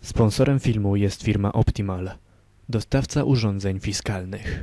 Sponsorem filmu jest firma Optimal, dostawca urządzeń fiskalnych.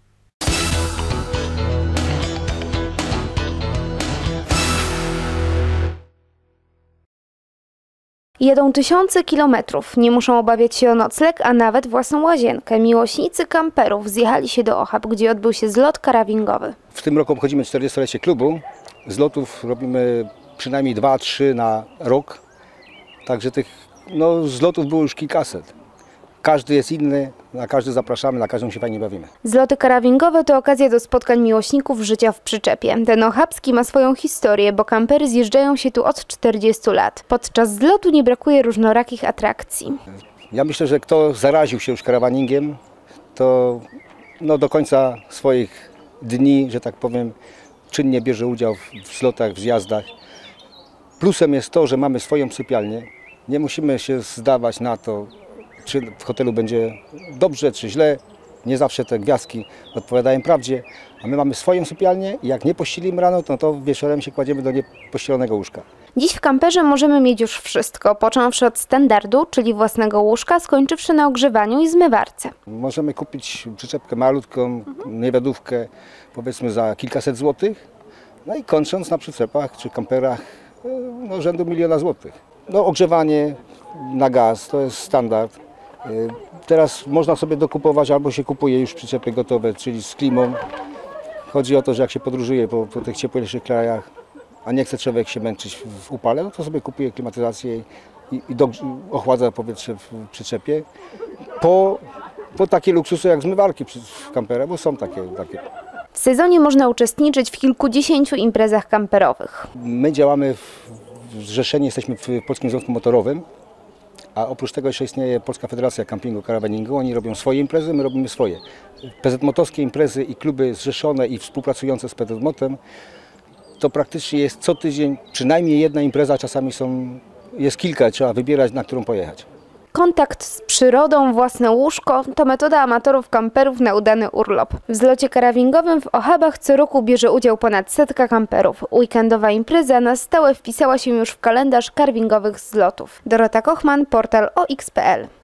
Jedą tysiące kilometrów, nie muszą obawiać się o nocleg, a nawet własną łazienkę. Miłośnicy kamperów zjechali się do Ochab, gdzie odbył się zlot karawangowy. W tym roku obchodzimy 40-lecie klubu. Zlotów robimy przynajmniej 2-3 na rok. Także tych zlotów było już kilkaset. Każdy jest inny, na każdy zapraszamy, na każdym się fajnie bawimy. Zloty karawangowe to okazja do spotkań miłośników życia w przyczepie. Ten ochabski ma swoją historię, bo kampery zjeżdżają się tu od 40 lat. Podczas zlotu nie brakuje różnorakich atrakcji. Ja myślę, że kto zaraził się już karawaningiem, to do końca swoich dni, że tak powiem, czynnie bierze udział w zlotach, w zjazdach. Plusem jest to, że mamy swoją sypialnię. Nie musimy się zdawać na to, czy w hotelu będzie dobrze, czy źle. Nie zawsze te gwiazdki odpowiadają prawdzie, a my mamy swoją sypialnię i jak nie pościelimy rano, to wieczorem się kładziemy do niepościelonego łóżka. Dziś w kamperze możemy mieć już wszystko, począwszy od standardu, czyli własnego łóżka, skończywszy na ogrzewaniu i zmywarce. Możemy kupić przyczepkę malutką, niewiadówkę, powiedzmy za kilkaset złotych, no i kończąc na przyczepach czy kamperach rzędu 1 000 000 złotych. Ogrzewanie na gaz to jest standard. Teraz można sobie dokupować albo się kupuje już przyczepy gotowe, czyli z klimą. Chodzi o to, że jak się podróżuje po tych ciepłejszych krajach, a nie chce człowiek się męczyć w upale, to sobie kupuje klimatyzację i ochładza powietrze w przyczepie. Po takie luksusy jak zmywarki w kamperach, bo są takie. W sezonie można uczestniczyć w kilkudziesięciu imprezach kamperowych. My działamy w zrzeszeniu, jesteśmy w Polskim Związku Motorowym, a oprócz tego jeszcze istnieje Polska Federacja Campingu Karawaningu. Oni robią swoje imprezy, my robimy swoje. PZMOT-owskie imprezy i kluby zrzeszone i współpracujące z PZMOT-em to praktycznie jest co tydzień przynajmniej jedna impreza, czasami jest kilka, trzeba wybierać, na którą pojechać. Kontakt z przyrodą, własne łóżko to metoda amatorów kamperów na udany urlop. W zlocie karawingowym w Ochabach co roku bierze udział ponad 100 kamperów. Weekendowa impreza na stałe wpisała się już w kalendarz karwingowych zlotów. Dorota Kochman, portal OX.pl.